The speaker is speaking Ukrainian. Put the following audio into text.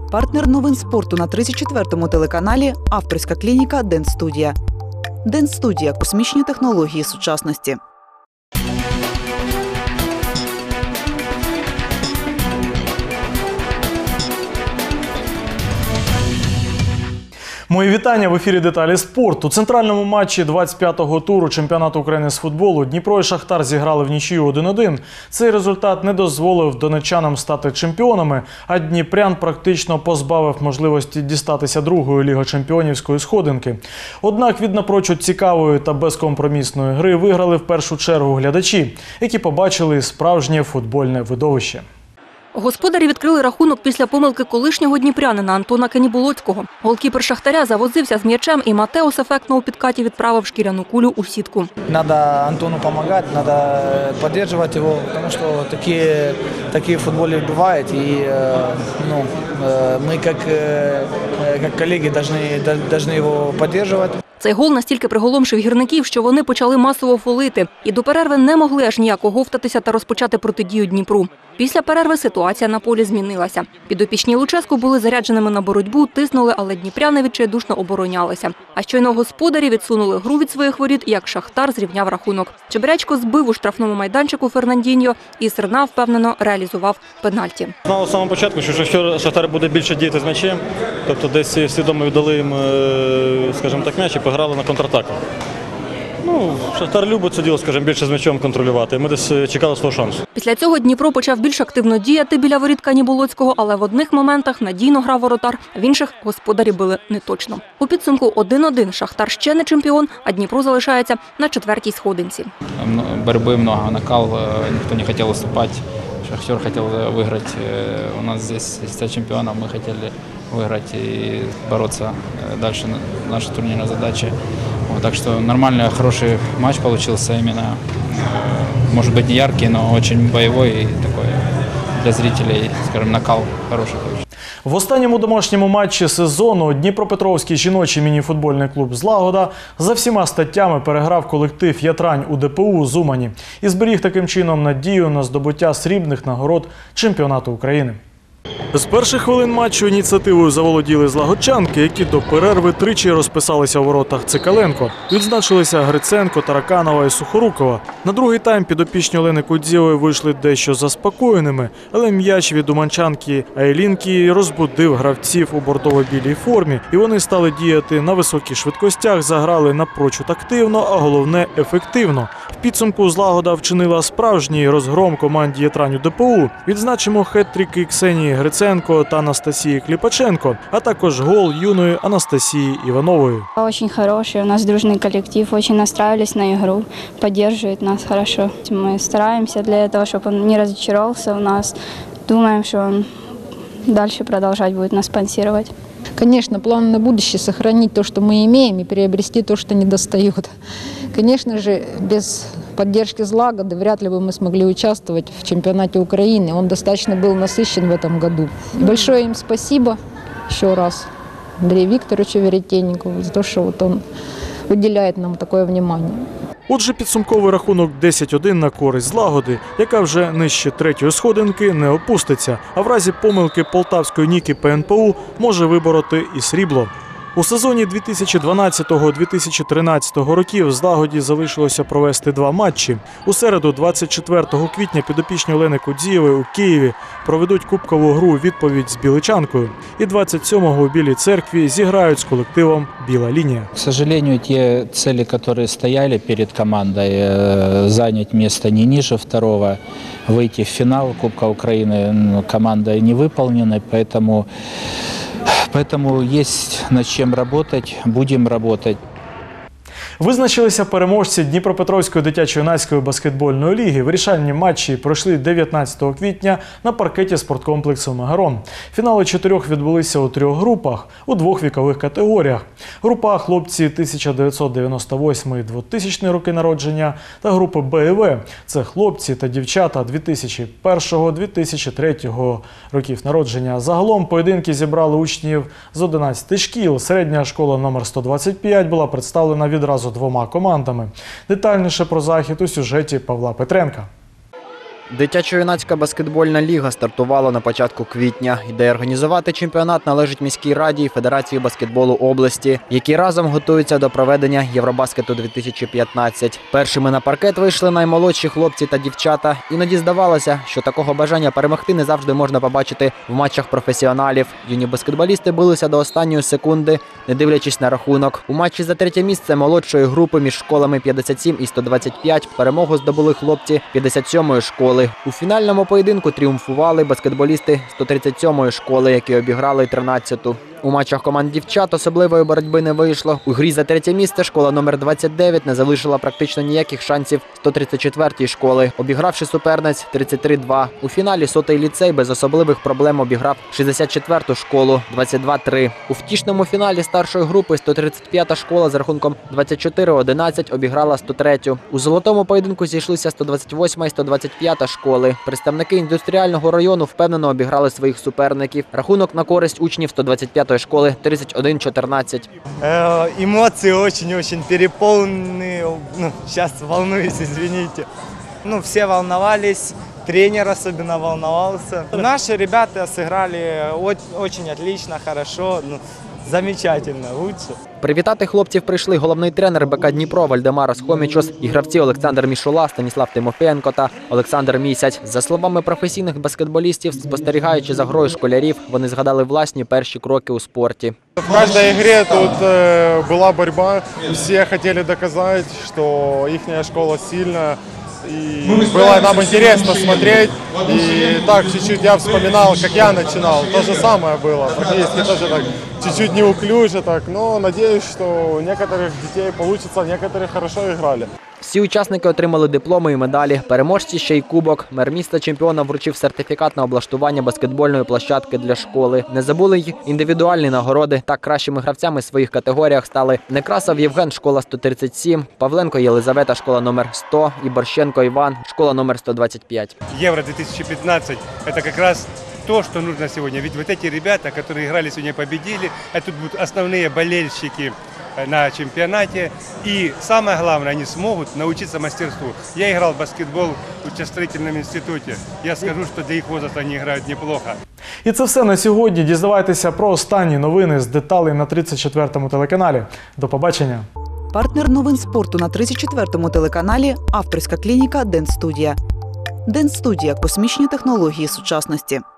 Партнер новин спорту на 34-му телеканалі – авторська клініка «Денстудія». «Денстудія» – космічні технології сучасності. Мої вітання, в ефірі «Деталі спорту». У центральному матчі 25-го туру чемпіонату України з футболу Дніпро і Шахтар зіграли в нічию 1-1. Цей результат не дозволив донеччанам стати чемпіонами, а дніпрян практично позбавив можливості дістатися другої лігочемпіонівської сходинки. Однак від напрочуд цікавої та безкомпромісної гри виграли в першу чергу глядачі, які побачили справжнє футбольне видовище. Господарі відкрили рахунок після помилки колишнього дніпрянина Антона Каніболоцького. Голкіпер Шахтаря завозився з м'ячем і Матеус ефектно у підкаті відправив шкіряну кулю у сітку. Надо Антону допомагати, треба підтримувати його, тому що такі в футболі бувають. І ми, як колеги, повинні його підтримувати. Цей гол настільки приголомшив гірників, що вони почали масово фолити. І до перерви не могли аж ніяк оговтатися та розпочати протидію Дніпру. Після перерви ситуація на полі змінилася. Підопічні Луческу були зарядженими на боротьбу, тиснули, але дніпряни відчайдушно оборонялися. А щойно господарі відсунули гру від своїх воріт, як Шахтар зрівняв рахунок. Чебрячко збив у штрафному майданчику Фернандіньо і Серна впевнено реалізував пенальті. Знали з самого початку, що Шахтар буде більше діяти з м'ячем, тобто десь свідомо віддали їм, скажімо так, м'яч і пограли на контратаках. Шахтар любить це діло, скажімо, більше з м'ячом контролювати. Ми десь чекали свого шансу. Після цього Дніпро почав більш активно діяти біля воріт Каніболоцького, але в одних моментах надійно грав воротар, в інших господарі били неточно. У підсумку 1-1 Шахтар ще не чемпіон, а Дніпро залишається на 4-й сходинці. Боротьби багато, накал, ніхто не хотів уступати. Шахтер хотел выиграть. У нас здесь стать чемпионом, мы хотели выиграть и бороться дальше. Наша турнирная задача. Так что нормальный, хороший матч получился именно. Может быть, не яркий, но очень боевой и такой для зрителей, скажем, накал хороший получился. В останньому домашньому матчі сезону Дніпропетровський жіночий мініфутбольний клуб «Злагода» за всіма статтями переграв колектив «Ятрань» у ДПУ з Умані і зберіг таким чином надію на здобуття срібних нагород чемпіонату України. З перших хвилин матчу ініціативою заволоділи злагодчанки, які до перерви тричі розписалися у воротах Цикаленко. Відзначилися Гриценко, Тараканова і Сухорукова. На другий тайм підопічні Олени Кудзєвої вийшли дещо заспокоєними, але м'яч від уманчанки Айлінки розбудив гравців у бордово-білій формі, і вони стали діяти на високих швидкостях, заграли напрочуд активно, а головне – ефективно. В підсумку «Злагода» вчинила справжній розгром команді «Ятрань» у ДПУ. Відзначимо хет-трики Ксенії Гриценко та Анастасії Кліпаченко, а також гол юної Анастасії Иванової. Очень хороший, у нас дружный коллектив, очень настраивались на игру, поддерживает нас хорошо. Мы стараемся для того, чтобы он не разочаровался в нас. Думаем, что он дальше продолжать будет нас спонсировать. Конечно, план на будущее – сохранить то, что мы имеем, и приобрести то, что недостает. Конечно же, без поддержки «Злагоды» вряд ли бы мы смогли участвовать в чемпионате Украины. Он достаточно был насыщен в этом году. Большое им спасибо еще раз Андрею Викторовичу Веретенникову за то, что вот он уделяет нам такое внимание. Отже, підсумковий рахунок 10-1 на користь «Злагоди», яка вже нижче третьої сходинки не опуститься, а в разі помилки полтавської Ніки ПНПУ може вибороти і срібло. У сезоні 2012-2013 років «Злагоді» залишилося провести 2 матчі. У середу, 24 квітня, підопічні Олени Кудзєвої у Києві проведуть кубкову гру «Відповідь» з біличанкою. І 27-го у Білій Церкві зіграють з колективом «Біла лінія». К сожалению, те цели, которые стояли перед командой, занять место не ниже второго, выйти в финал Кубка Украины, командой не выполнены, поэтому есть над чем работать, будем работать. Визначилися переможці Дніпропетровської дитячо-юнацької баскетбольної ліги. Вирішальні матчі пройшли 19 квітня на паркеті спорткомплексу «Мегарон». Фінали 4 відбулися у 3 групах, у 2 вікових категоріях. Група хлопці 1998-2000 роки народження та група Б і В. Це хлопці та дівчата 2001-2003 років народження. Загалом поєдинки зібрали учнів з 11 шкіл. Середня школа номер 125 була представлена відразу 2 командами. Детальніше про захід у сюжеті Павла Петренка. Дитячо-юнацька баскетбольна ліга стартувала на початку квітня. Ідея організувати чемпіонат належить міській раді і Федерації баскетболу області, які разом готуються до проведення Євробаскету 2015. Першими на паркет вийшли наймолодші хлопці та дівчата. Іноді здавалося, що такого бажання перемогти не завжди можна побачити в матчах професіоналів. Юні баскетболісти билися до останньої секунди, не дивлячись на рахунок. У матчі за третє місце молодшої групи між школами 57 і 125 перемогу здобули хлопці 57-ї школи. У фінальному поєдинку тріумфували баскетболісти 137-ї школи, які обіграли 13-ту. У матчах команд дівчат особливої боротьби не вийшло. У грі за третє місце школа номер 29 не залишила практично ніяких шансів 134-ї школи, обігравши суперниць 33-2. У фіналі 100-й ліцей без особливих проблем обіграв 64-ту школу 22-3. У втішному фіналі старшої групи 135-та школа з рахунком 24-11 обіграла 103-ю. У золотому поєдинку зійшлися 128-та і 125-та школи. Представники індустріального району впевнено обіграли своїх суперників. Рахунок на користь учнів 125-ї школи 31-14. Эмоции очень-очень переполнены. Сейчас волнуюсь, извините. Все волновались, тренер особенно волновался. Наши ребята сыграли очень отлично, хорошо, замечательно, лучше. Привітати хлопців прийшли головний тренер БК Дніпро Вальдемарас Хомічос і гравці Олександр Мішула, Станіслав Тимофєнко та Олександр Місяць. За словами професійних баскетболістів, спостерігаючи за грою школярів, вони згадали власні перші кроки у спорті. В каждой игре тут была борьба, все хотели доказать, что их школа сильная. И было нам интересно смотреть, и так чуть-чуть я вспоминал, как я начинал, то же самое было, практически тоже так, чуть-чуть неуклюже так, но надеюсь, что у некоторых детей получится, некоторые хорошо играли. Всі учасники отримали дипломи і медалі, переможці ще й кубок. Мер міста чемпіона вручив сертифікат на облаштування баскетбольної площадки для школи. Не забули й індивідуальні нагороди. Так кращими гравцями в своїх категоріях стали Некрасов Євген, школа 137, Павленко Єлизавета, школа номер 100 і Борщенко Іван, школа номер 125. Евро 2015 – это как раз то, что нужно сегодня. Ведь вот эти ребята, которые играли сегодня, победили, это будут основные болельщики на чемпионате. И самое главное, они смогут научиться мастерству. Я играл в баскетбол в учредительном институте. Я скажу, что для их возраста они играют неплохо. І це все на сьогодні. Дізнавайтеся про останні новини з деталей на 34-му телеканалі. До побачення. Партнер новин спорту на 34-му телеканалі – авторська клініка «Дент Студія». «Дент Студія» – космічні технології сучасності.